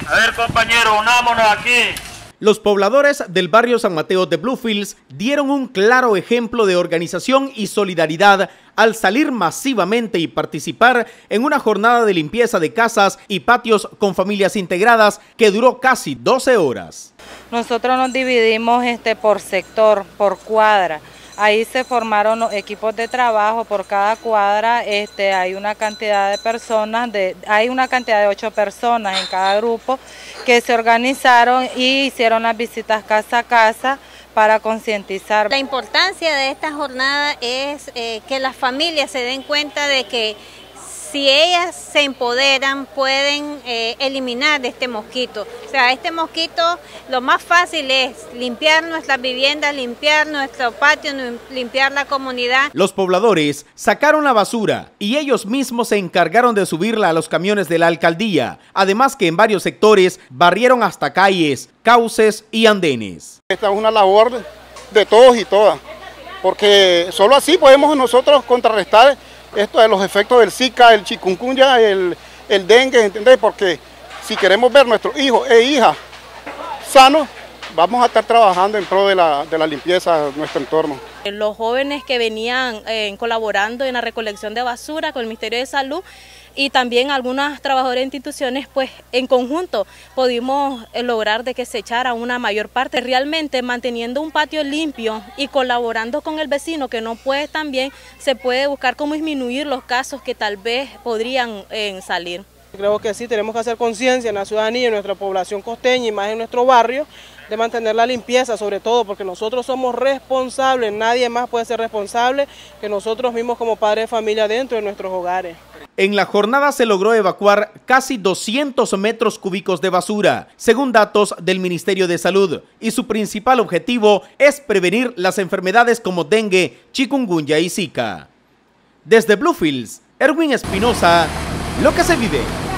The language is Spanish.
A ver, compañero, unámonos aquí. Los pobladores del barrio San Mateo de Bluefields dieron un claro ejemplo de organización y solidaridad al salir masivamente y participar en una jornada de limpieza de casas y patios con familias integradas que duró casi 12 horas. Nosotros nos dividimos por sector, por cuadra. Ahí se formaron los equipos de trabajo por cada cuadra. Hay una cantidad de personas, hay una cantidad de 8 personas en cada grupo que se organizaron y hicieron las visitas casa a casa para concientizar. La importancia de esta jornada es que las familias se den cuenta de que si ellas se empoderan pueden eliminar este mosquito. O sea, este mosquito lo más fácil es limpiar nuestras viviendas, limpiar nuestro patio, limpiar la comunidad. Los pobladores sacaron la basura y ellos mismos se encargaron de subirla a los camiones de la alcaldía. Además que en varios sectores barrieron hasta calles, cauces y andenes. Esta es una labor de todos y todas, porque solo así podemos nosotros contrarrestar esto de los efectos del Zika, el chikungunya, el dengue, ¿entendés? Porque si queremos ver nuestros hijos e hijas sanos, vamos a estar trabajando en pro de la limpieza de nuestro entorno. Los jóvenes que venían colaborando en la recolección de basura con el Ministerio de Salud y también algunas trabajadoras de instituciones, pues en conjunto pudimos lograr de que se echara una mayor parte, realmente manteniendo un patio limpio y colaborando con el vecino que no puede, también se puede buscar cómo disminuir los casos que tal vez podrían salir. Creo que sí, tenemos que hacer conciencia en la ciudadanía, en nuestra población costeña y más en nuestro barrio, de mantener la limpieza, sobre todo porque nosotros somos responsables, nadie más puede ser responsable que nosotros mismos como padres de familia dentro de nuestros hogares. En la jornada se logró evacuar casi 200 metros cúbicos de basura, según datos del Ministerio de Salud, y su principal objetivo es prevenir las enfermedades como dengue, chikungunya y Zika. Desde Bluefields, Erwin Espinosa, Lo que se vive.